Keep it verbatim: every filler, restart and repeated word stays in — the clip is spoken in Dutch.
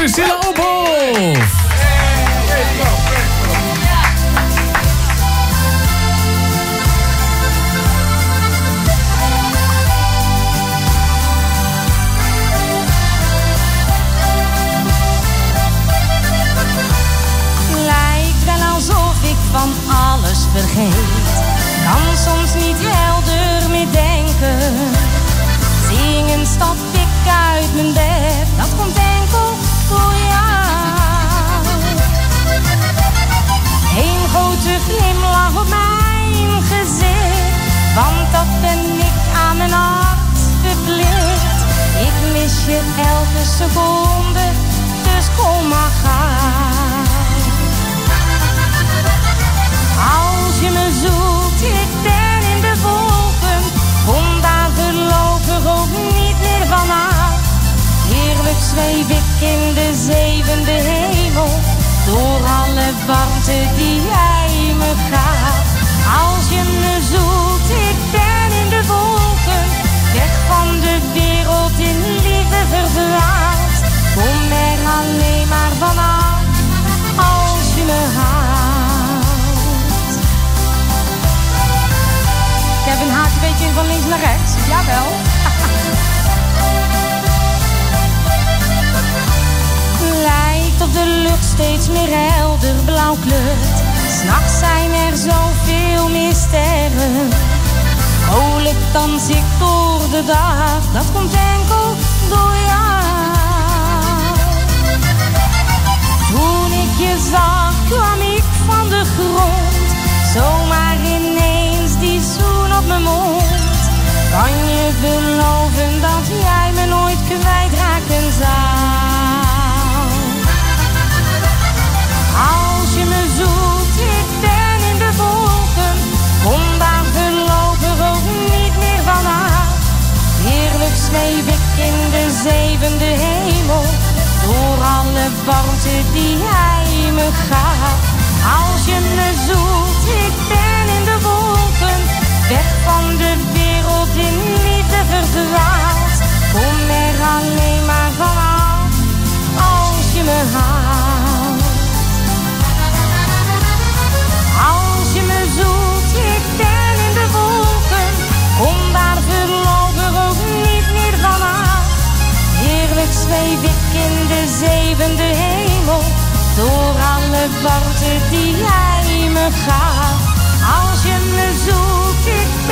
Priscilla Ophoff. Lijkt wel alsof ik van alles vergeet. Kan soms niet helder meer denken. Zingend stap ik uit mijn bed. Dat komt enkel door jou. Eén grote glimlach op mijn gezicht. Want dat ben ik aan mijn hart verplicht. Ik mis je elke seconde. Dus kom maar gauw. Als je me zoekt, ik ben in de wolken. Kom daar voorlopig ook niet meer vanaf. Heerlijk zweef ik in de zevende hemel. Door alle warmte die jij me gaf. Als je me zoekt, ik ben in de wolken. Weg van de wereld in liefde verdwaald. Kom er alleen maar vanaf, als je me houdt. Ik heb een haakje beetje van links naar rechts, jawel. Lijkt of de lucht steeds meer helder blauw kleurt. 'S Nachts zijn er zoveel meer sterren. Vrolijk dans ik door de dag. Dat komt enkel door jou. Toen ik je zag, kwam ik van de grond. Zomaar ineens die zoen op mijn mond. Kan je beloven dat jij me nooit kwijtraken zou? Als je me zoekt, ik ben in de wolken. Kom daar voorlopig ook niet meer vanaf. Heerlijk zweef ik in de zevende hemel. Door alle warmte die jij me gaf. Als je me zoekt, ik ben in de wolken. Weg van de wereld in liefde verdwaald. Kom er alleen maar vanaf, als je me houdt. Als je me zoekt, ik ben in de wolken. Kom daar voorlopig ook niet meer vanaf. Heerlijk zweef ik in de zevende hemel. Door alle warmte die jij me gaf. Als je me zoekt, ik